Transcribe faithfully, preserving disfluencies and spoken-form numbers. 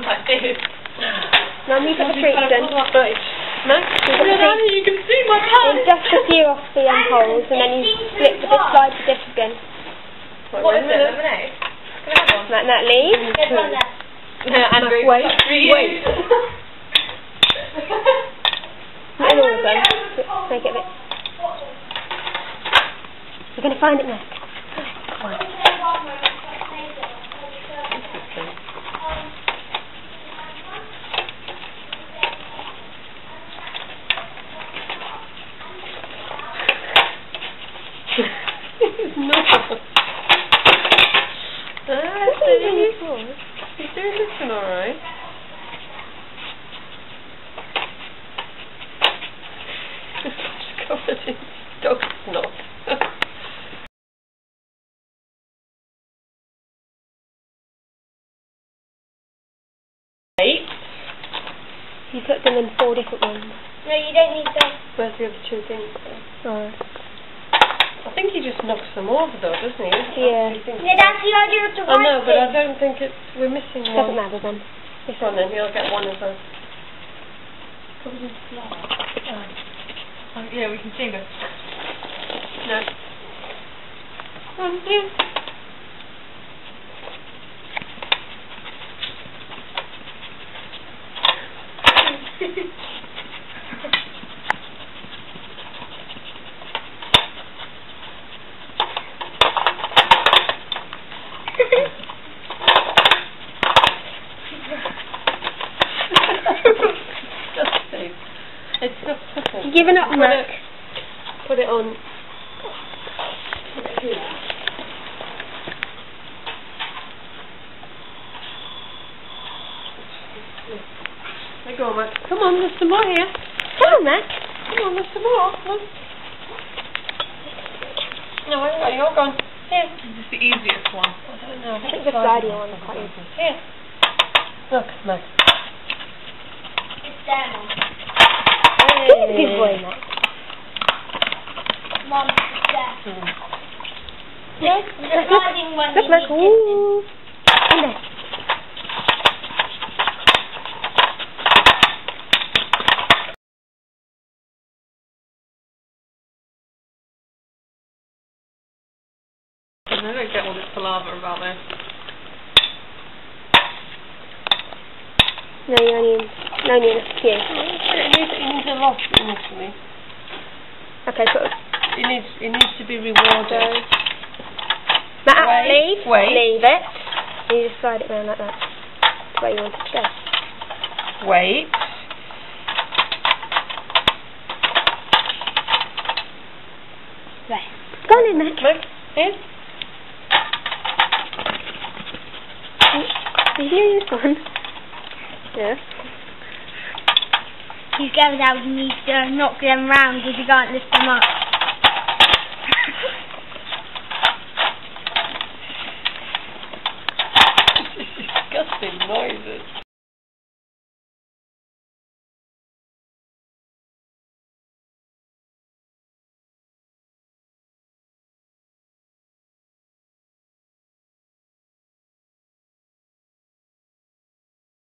like this. Now you put the treats in. No? You can see my hand. And just a few off the um, holes, and then you flip the slide the disc again. What, what is it? Lemonade? Can I have one? Like that, leave. Andrew, wait, wait. Not in all of them. Make it a bit. You're going to find it next. Come on. It's not. Ah, he's doing this one alright. It's covered in dog snot. Eight. You put them in four different ones. No, you don't need them. Where's the other two things? Oh. I think he just knocks them over though, doesn't he? Yeah. Yeah, that's the idea of the I white know, but I thing. don't think it's... We're missing one. Doesn't matter then. This one then, he'll get one of those. Covered in flour. Oh. Oh, yeah, we can see it. No. One, two. It's just simple. You're giving up, Put Mac. it, put it on. There you go, Mac. Come on, there's some more here. Come on, Mac. Come on, there's some more. Look. No, I haven't got your gone. Here. This is the easiest one. I don't know. I think the Friday one is quite easy. Here. Look, Mac. It's there, Mum. Good boy, Mac. Mum, it's there. Hmm. Yes. The sliding one. Look, you Mac. need to- Ooh. In there. I don't get all this palaver about this. No, you only in, no, only in a few. It needs, it needs a lot initially. Okay, put it. It needs, it needs to be rewarded. Matt, Wait, leave. wait. Leave it. And you just slide it around like that. That's where you want it to go. Wait. Right. Go on in, Mac. Look, here. Did you use one? Yes. He's going out and needs to knock them round because he can't lift them up.